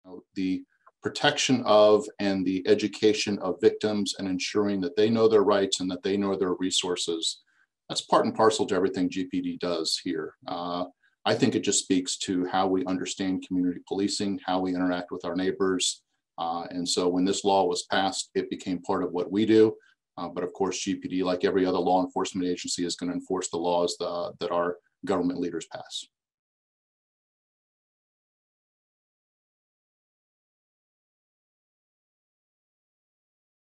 The protection of and the education of victims and ensuring that they know their rights and that they know their resources. That's part and parcel to everything GPD does here. I think it just speaks to how we understand community policing, how we interact with our neighbors. And so when this law was passed, it became part of what we do. But of course, GPD, like every other law enforcement agency, is going to enforce the laws that our government leaders pass.